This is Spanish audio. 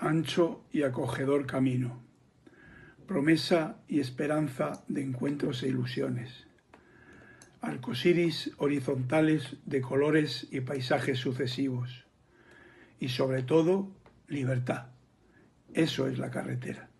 ancho y acogedor camino, promesa y esperanza de encuentros e ilusiones, arcoíris horizontales de colores y paisajes sucesivos, y sobre todo, libertad. Eso es la carretera.